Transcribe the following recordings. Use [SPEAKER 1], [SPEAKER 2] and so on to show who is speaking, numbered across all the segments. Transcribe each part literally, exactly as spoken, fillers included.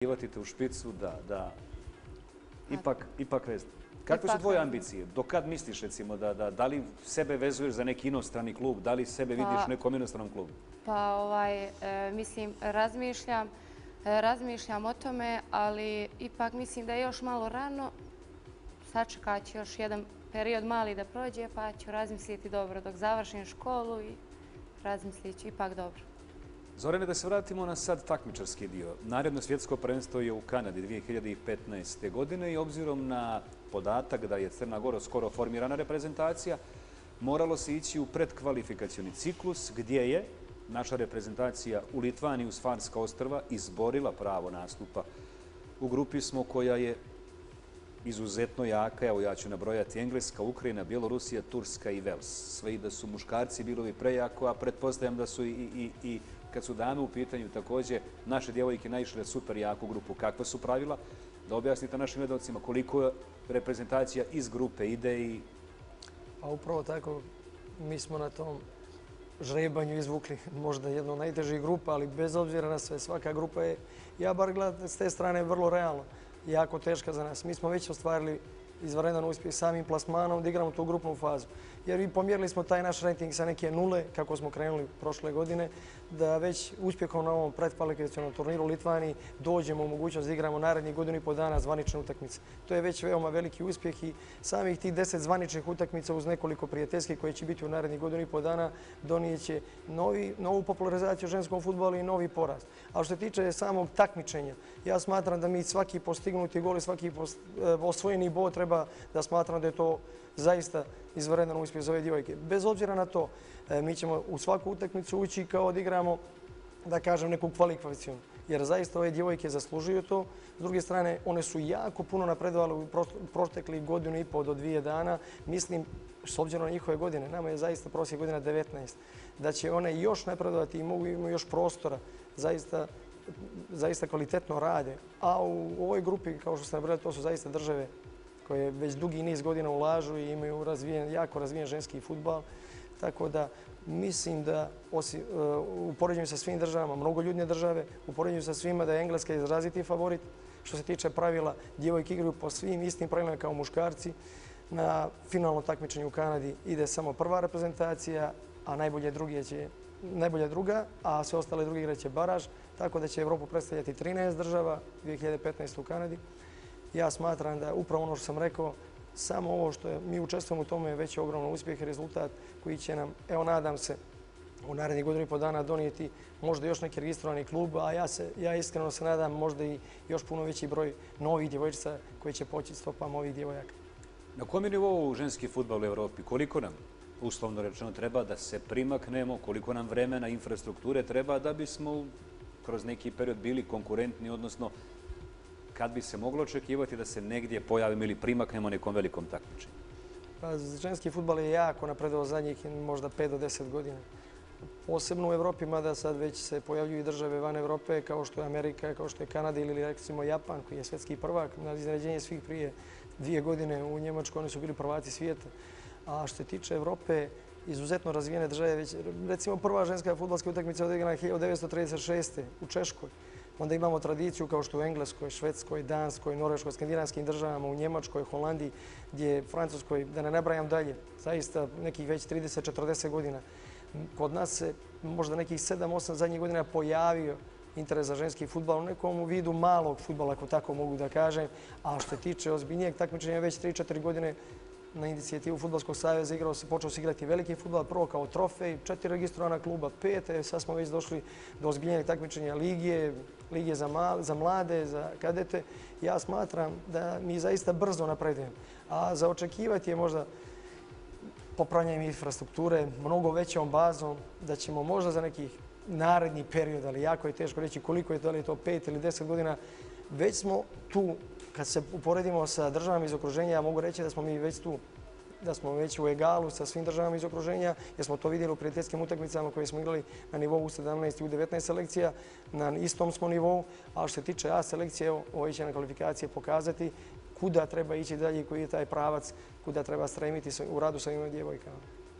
[SPEAKER 1] Ivatite u špicu, da, da, ipak, ipak vez. Kakve su tvoje ambicije? Do kad misliš, recimo, da, da, da li sebe vezuješ za neki inostrani klub, da li sebe vidiš u nekom inostranom klubu?
[SPEAKER 2] Pa, ovaj, mislim, razmišljam, razmišljam o tome, ali ipak mislim da je još malo rano. Sačekat ću još jedan period mali da prođe, pa ću razmisliti dobro dok završim školu i razmislit ću ipak dobro.
[SPEAKER 1] Zorane, da se vratimo na sad takmičarski dio. Naredno svjetsko prvenstvo je u Kanadi dvije hiljade petnaeste. godine i obzirom na podatak da je Crna Gora skoro formirana reprezentacija, moralo se ići u predkvalifikacioni ciklus gdje je naša reprezentacija u Litvaniji uz Farska ostrva izborila pravo nastupa. U grupi smo koja je izuzetno jaka, evo ja ću nabrojati Engleska, Ukrajina, Bjelorusija, Turska i Vels. Sve i da su muškarci bilo bi prejako, a pretpostavljam da su i, i, i kad su dame u pitanju također naše djevojke naišle super jaku grupu. Kakva su pravila? Da objasnite našim gledalcima koliko reprezentacija iz grupe ide i...
[SPEAKER 3] Pa upravo tako, mi smo na tom žrebanju izvukli možda jednu od najtežih grupa, ali bez obzira na sve, svaka grupa je, ja bar gledam s te strane, vrlo realno, jako teška za nas. Mi smo već ostvarili izvanredan uspjeh samim plasmanom da igramo tu grupnu fazu. Jer i pomjerili smo taj naš rating sa neke nule, kako smo krenuli prošle godine, da već uspjehom na ovom predkvalifikacionom turniru u Litvaniji dođemo u mogućnost da igramo narednih godinu i po dana zvanične utakmice. To je već veoma veliki uspjeh i samih tih deset zvaničnih utakmica uz nekoliko prijateljskih koje će biti u narednih godinu i po dana donijeće novi, novu popularizaciju ženskom fudbalu i novi porast. A što se tiče samog takmičenja, ja smatram da mi svaki postignuti gol i svaki osvojeni bod treba da smatram da je to zaista izvanredan uspjeh za ove djevojke. Bez obzira na to, mi ćemo u svaku utakmicu ući kao da igramo, da kažem, neku kvalifikaciju. Jer zaista ove djevojke zaslužuju to. S druge strane, one su jako puno napredovale u proteklih godinu i pol do dvije dana. Mislim, s obzirom na njihove godine, nama je zaista prosjek godina devetnaest, da će one još napredovati i mogu imati još prostora. Zaista, zaista kvalitetno rade. A u ovoj grupi, kao što ste nabrali, to su zaista države koje već dugi niz godina ulažu i imaju razvijen, jako razvijen ženski fudbal. Tako da mislim da u poređenju sa svim državama, mnogoljudne države, u poređenju sa svima da je Engleska izraziti favorit. Što se tiče pravila, djevojke igraju po svim istim pravilima kao muškarci. Na finalno takmičenje u Kanadi ide samo prva reprezentacija, a najbolje druge će najbolja druga, a sve ostale druge igraće baraž. Tako da će Evropu predstavljati trinaest država dvije hiljade petnaeste. u Kanadi. Ja smatram da upravo ono što sam rekao, samo ovo što je, mi učestvujemo u tome je već ogromno uspjeh i rezultat koji će nam, evo nadam se, u narednih godinu i po dana donijeti možda još neki registrovani klub, a ja, se, ja iskreno se nadam možda i još puno veći broj novih djevojčica koji će poći stopama ovih djevojaka.
[SPEAKER 1] Na kom je nivou ženski fudbal u Evropi? Koliko nam, uslovno rečeno, treba da se primaknemo, koliko nam vremena, infrastrukture treba da bismo kroz neki period bili konkurentni, odnosno kad bi se moglo očekivati da se negdje pojavimo ili primaknemo nekom velikom takmičenju?
[SPEAKER 3] Pa, ženski fudbal je jako napredovao zadnjih možda pet do deset godina. Posebno u Evropi, mada sad već se pojavljuju i države van Evrope, kao što je Amerika, kao što je Kanada ili recimo Japan, koji je svjetski prvak. Na iznenađenje svih prije dvije godine u Njemačkoj oni su bili prvaci svijeta. A što se tiče Evrope, izuzetno razvijene države, već recimo prva ženska fudbalska utakmica odigrana hiljadu devetsto trideset šeste. u Češkoj. Onda imamo tradiciju kao što u Engleskoj, Švedskoj, Danskoj, Norveškoj, skandinavskim državama, u Njemačkoj, Holandiji, gdje je Francuskoj, da ne nabrajam dalje, zaista nekih već trideset do četrdeset godina. Kod nas se možda nekih sedam osam zadnjih godina pojavio interes za ženski fudbal u nekom vidu malog fudbala, ako tako mogu da kažem. A što se tiče ozbiljnijeg takmičenja, već tri četiri godine na inicijativu Fudbalskog saveza igrao se, počeo se igrati veliki fudbal, prvo kao trofej, četiri registrovana kluba, pet, sad smo već došli do ozbiljnijeg takmičenja ligije, ligije za, mal, za mlade, za kadete. Ja smatram da mi zaista brzo napredujemo. A za očekivati je možda popravljanjem infrastrukture, mnogo većom bazom, da ćemo možda za nekih naredni period, ali jako je teško reći koliko je, da li je to pet ili deset godina, već smo tu. Kad se uporedimo sa državama iz okruženja, ja mogu reći da smo mi već tu, da smo već u egalu sa svim državama iz okruženja, jer smo to vidjeli u prijateljskim utakmicama koje smo igrali na nivou u sedamnaest i u devetnaest selekcija, na istom smo nivou, a što se tiče A selekcije, ovo će na kvalifikacije pokazati kuda treba ići dalje i koji je taj pravac, kuda treba stremiti u radu sa ovim djevojkama.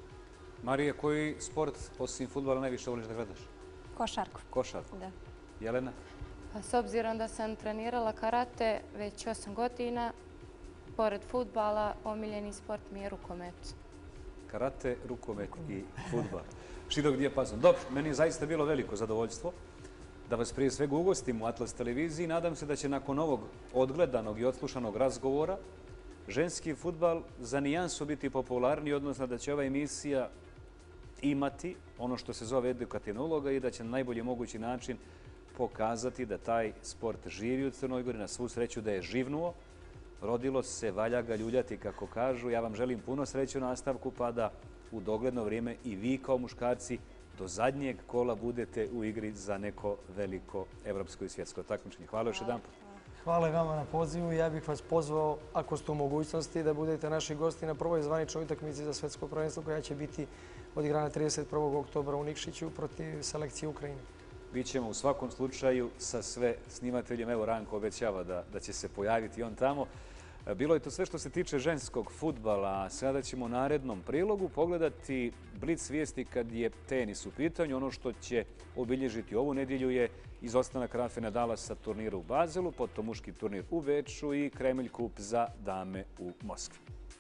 [SPEAKER 1] Marija, koji sport, osim fudbala, najviše voliš da gledaš?
[SPEAKER 4] Košarku.
[SPEAKER 1] Košarku.
[SPEAKER 4] Da.
[SPEAKER 1] Jelena?
[SPEAKER 2] Pa s obzirom da sam trenirala karate već osam godina, pored fudbala, omiljeni sport mi je rukomet.
[SPEAKER 1] Karate, rukomet i fudbal. Širok dijapazon. Dobro, meni je zaista bilo veliko zadovoljstvo da vas prije svega ugostim u Atlas televiziji. Nadam se da će nakon ovog odgledanog i odslušanog razgovora ženski fudbal za nijansu biti popularniji, odnosno da će ova emisija imati ono što se zove edukativna uloga i da će na najbolji mogući način pokazati da taj sport živi u Crnoj Gori, na svu sreću da je živnuo. Rodilo se, valja ga ljuljati, kako kažu. Ja vam želim puno sreće u nastavku, pa da u dogledno vrijeme i vi kao muškarci do zadnjeg kola budete u igri za neko veliko evropsko i svjetsko takmičenje. Hvala još jedan put.
[SPEAKER 3] Hvala i vama na pozivu. Ja bih vas pozvao, ako ste u mogućnosti, da budete naši gosti na prvoj zvaničnoj utakmici za svjetsko prvenstvo koja će biti odigrana trideset prvog oktobra u Nikšiću protiv selekcije Ukrajine.
[SPEAKER 1] Bićemo u svakom slučaju sa sve snimateljem. Evo, Ranko obećava da, da će se pojaviti on tamo. Bilo je to sve što se tiče ženskog fudbala. Sada ćemo u narednom prilogu pogledati blic vijesti kad je tenis u pitanju. Ono što će obilježiti ovu nedjelju je izostanak Rafe Nadala sa turnira u Bazelu, potom muški turnir u Beču i Kremlj kup za dame u Moskvi.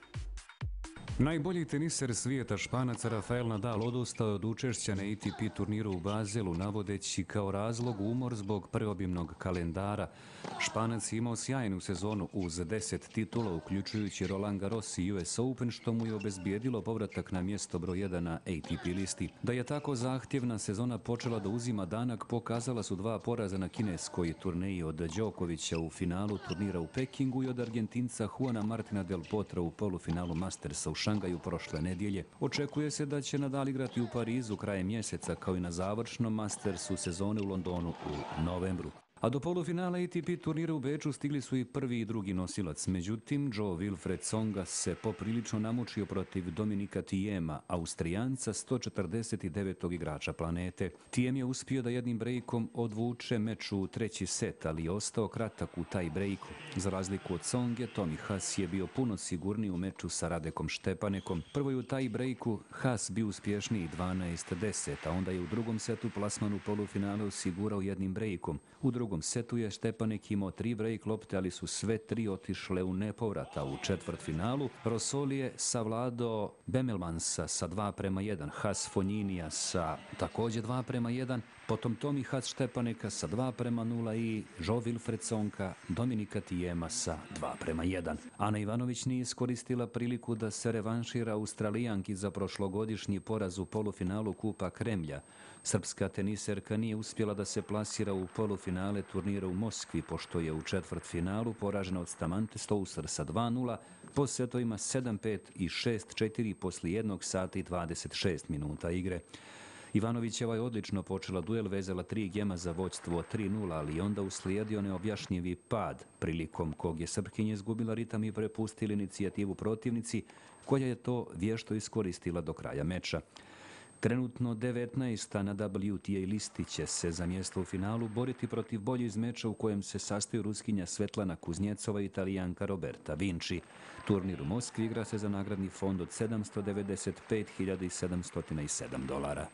[SPEAKER 4] Najbolji teniser svijeta Španac Rafael Nadal odustao je od učešća na A T P turniru u Bazelu, navodeći kao razlog umor zbog preobimnog kalendara. Španac je imao sjajnu sezonu uz deset titula, uključujući Roland Garros i U S Open, što mu je obezbijedilo povratak na mjesto broj jedan na A T P listi. Da je tako zahtjevna sezona počela da uzima danak, pokazala su dva poraza na kineskoj turneji od Đokovića u finalu turnira u Pekingu i od Argentinca Juana Martina del Potra u polufinalu Mastersa u Šangaju prošle nedjelje. Očekuje se da će Nadal igrati u Parizu krajem mjeseca, kao i na završnom Mastersu sezone u Londonu u novembru. A do polufinala A T P turnira u Beču stigli su i prvi i drugi nosilac. Međutim, Joe Wilfred Tsonga se poprilično namučio protiv Dominika Thiema, Austrijanca, sto četrdeset devetog igrača planete. Thiem je uspio da jednim brejkom odvuče meč u treći set, ali je ostao kratak u taj brejku. Za razliku od Tsonge, Tommy Haas je bio puno sigurniji u meču sa Radekom Štepanekom. Prvo je u taj brejku Haas bio uspješniji dvanaest deset, a onda je u drugom setu plasman u polufinalu osigurao jednim brejkom. U drugom U setu je Štepanek imao tri break lopte, ali su sve tri otišle u nepovrata. U četvrtfinalu Rosoli je savladao Bemelmansa sa dva prema jedan, Haas Fonjinija sa također dva prema jedan, potom Tommy Haas Štepaneka sa dva prema nula i Joe Wilfred Tsonga Dominika Thiema sa dva prema jedan. Ana Ivanović nije iskoristila priliku da se revanšira Australijanki za prošlogodišnji poraz u polufinalu Kupa Kremlja. Srpska teniserka nije uspjela da se plasira u polufinale turnira u Moskvi, pošto je u četvrtfinalu poražena od Stamante Stouser sa dva nula, po setovima sedam pet i šest četiri poslije jednog sata i dvadeset šest minuta igre. Ivanovićeva je odlično počela duel, vezala tri gema za vođstvo tri nula, ali onda uslijedio neobjašnjivi pad, prilikom kog je Srpkinja izgubila ritam i prepustila inicijativu protivnici, koja je to vješto iskoristila do kraja meča. Trenutno devetnaesta na W T A listi će se za mjesto u finalu boriti protiv bolje iz meča u kojem se sastaju Ruskinja Svetlana Kuznjecova i Italijanka Roberta Vinci. Turnir u Moskvi igra se za nagradni fond od sedamsto devedeset pet hiljada sedamsto sedam dolara.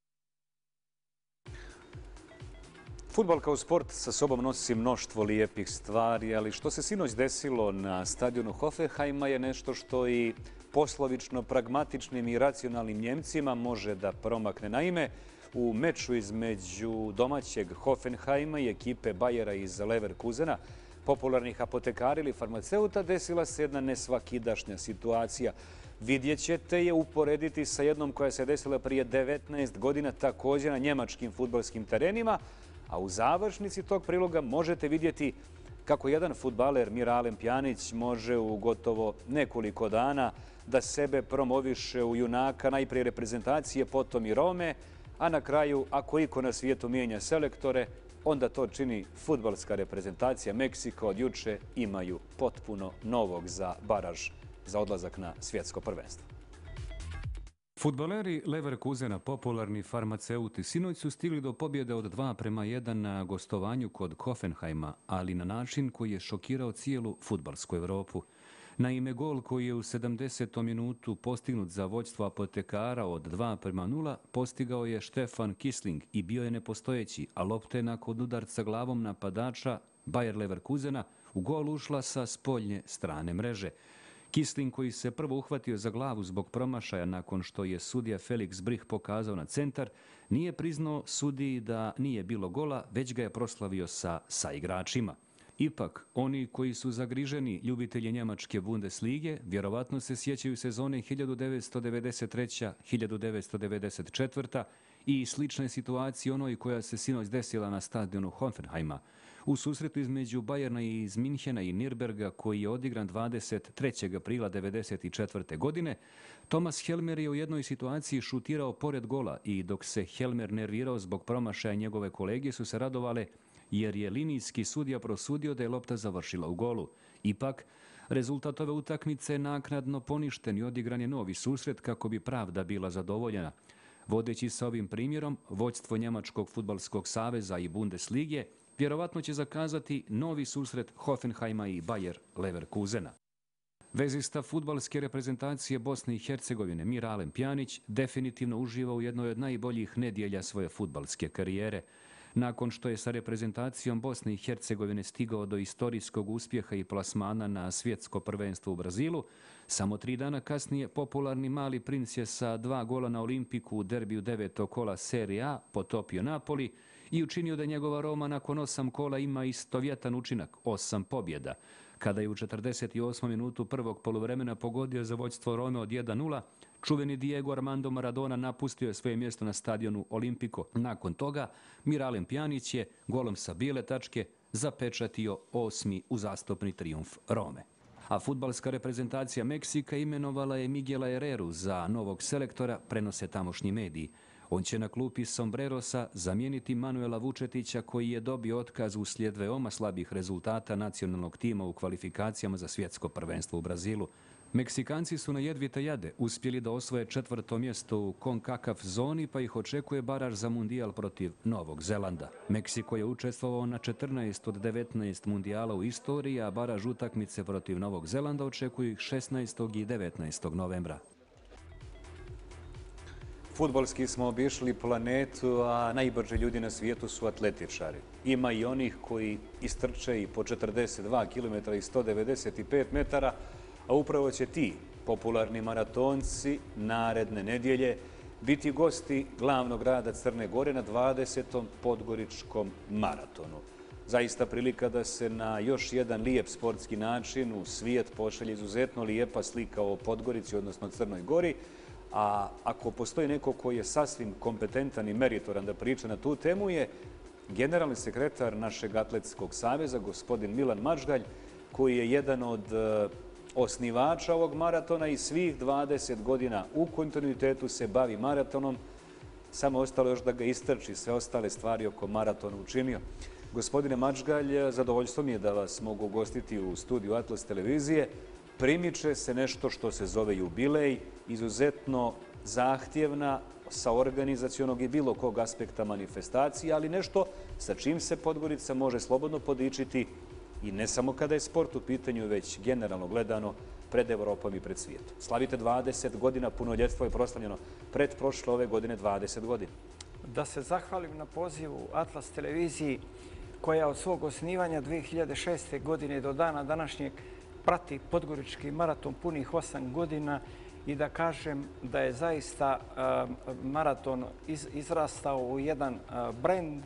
[SPEAKER 1] Fudbal kao sport sa sobom nosi mnoštvo lijepih stvari, ali što se sinoć desilo na stadionu Hoffenheima je nešto što i poslovično, pragmatičnim i racionalnim Njemcima može da promakne. Naime, u meču između domaćeg Hoffenheima i ekipe Bayera iz Leverkusena, popularnih apotekara ili farmaceuta, desila se jedna nesvakidašnja situacija. Vidjet ćete je uporediti sa jednom koja se desila prije devetnaest godina također na njemačkim fudbalskim terenima, a u završnici tog priloga možete vidjeti kako jedan fudbaler Miralem Pjanić može u gotovo nekoliko dana da sebe promoviše u junaka najprije reprezentacije, potom i Rome, a na kraju, ako iko na svijetu mijenja selektore, onda to čini fudbalska reprezentacija. Meksiko od juče imaju potpuno novog za baraž za odlazak na svjetsko prvenstvo.
[SPEAKER 4] Fudbaleri Leverkusena, popularni farmaceuti, sinoć su stigli do pobjede od dva prema jedan na gostovanju kod Hoffenheima, ali na način koji je šokirao cijelu fudbalsku Evropu. Naime, gol koji je u sedamdesetom minutu postignut za vođstvo Apotekara od dva prema nula postigao je Stefan Kisling i bio je nepostojeći, a lopta je nakon udarca glavom napadača Bayer Leverkusena u gol ušla sa spoljne strane mreže. Kisling, koji se prvo uhvatio za glavu zbog promašaja nakon što je sudija Felix Brich pokazao na centar, nije priznao sudiji da nije bilo gola, već ga je proslavio sa saigračima. Ipak, oni koji su zagriženi ljubitelji njemačke Bundeslige vjerovatno se sjećaju sezone hiljadu devetsto devedeset treća hiljadu devetsto devedeset četvrta i slične situacije onoj koja se sinoć desila na stadionu Hoffenheima. U susretu između Bajerna iz Minhena i Nürnberga, koji je odigran dvadeset trećeg aprila devedeset četvrte. godine, Thomas Helmer je u jednoj situaciji šutirao pored gola i dok se Helmer nervirao zbog promašaja, njegove kolege su se radovale jer je linijski sudija prosudio da je lopta završila u golu. Ipak, rezultat ove utakmice je naknadno poništen i odigran je novi susret kako bi pravda bila zadovoljena. Vodeći sa ovim primjerom, vođstvo Njemačkog fudbalskog saveza i Bundeslige vjerovatno će zakazati novi susret Hoffenheima i Bayer Leverkusena. Vezista fudbalske reprezentacije Bosne i Hercegovine Miralem Pjanić definitivno uživa u jednoj od najboljih nedjelja svoje fudbalske karijere. Nakon što je sa reprezentacijom Bosne i Hercegovine stigao do istorijskog uspjeha i plasmana na svjetsko prvenstvo u Brazilu, samo tri dana kasnije popularni mali princ je sa dva gola na Olimpiku u derbiju devetog kola Serie A potopio Napoli i učinio da njegova Roma nakon osam kola ima istovjetan učinak, osam pobjeda. Kada je u četrdeset osmom minutu prvog poluvremena pogodio za vođstvo Rome od jedan nula, čuveni Diego Armando Maradona napustio je svoje mjesto na stadionu Olimpico. Nakon toga, Miralem Pjanić je golom sa bijele tačke zapečatio osmi uzastopni trijumf Rome. A fudbalska reprezentacija Meksika imenovala je Miguela Herreru za novog selektora, prenose tamošnji mediji. On će na klupi Sombrerosa zamijeniti Manuela Vučetića, koji je dobio otkaz uslijed veoma slabih rezultata nacionalnog tima u kvalifikacijama za svjetsko prvenstvo u Brazilu. Meksikanci su na jedvite jade uspjeli da osvoje četvrto mjesto u CONCACAF zoni, pa ih očekuje baraž za mundijal protiv Novog Zelanda. Meksiko je učestvovao na četrnaest od devetnaest mundijala u istoriji, a baraž utakmice protiv Novog Zelanda očekuju ih šesnaestog i devetnaestog novembra.
[SPEAKER 1] Fudbalski smo obišli planetu, a najbrži ljudi na svijetu su atletičari. Ima i onih koji istrče i po četrdeset dva kilometra i sto devedeset pet metara, a upravo će ti popularni maratonci naredne nedjelje biti gosti glavnog grada Crne Gore na dvadesetom podgoričkom maratonu. Zaista prilika da se na još jedan lijep sportski način u svijet pošalje izuzetno lijepa slika o Podgorici, odnosno Crnoj Gori, a ako postoji neko koji je sasvim kompetentan i meritoran da priča na tu temu je generalni sekretar našeg atletskog saveza, gospodin Milan Mačgalj, koji je jedan od osnivača ovog maratona i svih dvadeset godina u kontinuitetu se bavi maratonom. Samo ostalo još da ga istrči, sve ostale stvari oko maratona učinio. Gospodine Mačgalj, zadovoljstvo mi je da vas mogu ugostiti u studiju Atlas televizije. Primiče se nešto što se zove jubilej, izuzetno zahtjevna sa organizacionog i bilo kog aspekta manifestacije, ali nešto sa čim se Podgorica može slobodno podičiti i ne samo kada je sport u pitanju, već generalno gledano pred Evropom i pred svijetom. Slavite dvadeset godina, punoljetstvo je proslavljeno pred prošle ove godine dvadeset godina.
[SPEAKER 5] Da se zahvalim na pozivu Atlas televiziji koja od svog osnivanja dvije hiljade šeste. godine do dana današnjeg prati Podgorički maraton punih osam godina i da kažem da je zaista maraton izrastao u jedan brend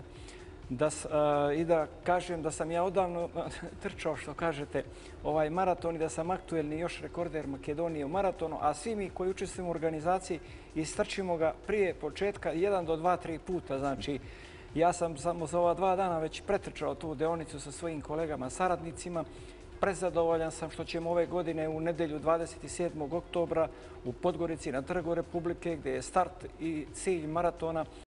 [SPEAKER 5] i da kažem da sam ja odavno trčao, što kažete, ovaj maraton i da sam aktuelni još rekorder Makedonije u maratonu, a svi mi koji učestvujemo u organizaciji istrčimo ga prije početka jedan do dva, tri puta. Znači, ja sam samo za ova dva dana već pretrčao tu deonicu sa svojim kolegama, saradnicima. Prezadovoljan sam što ćemo ove godine u nedjelju dvadeset sedmog oktobra u Podgorici na Trgu Republike, gdje je start i cilj maratona,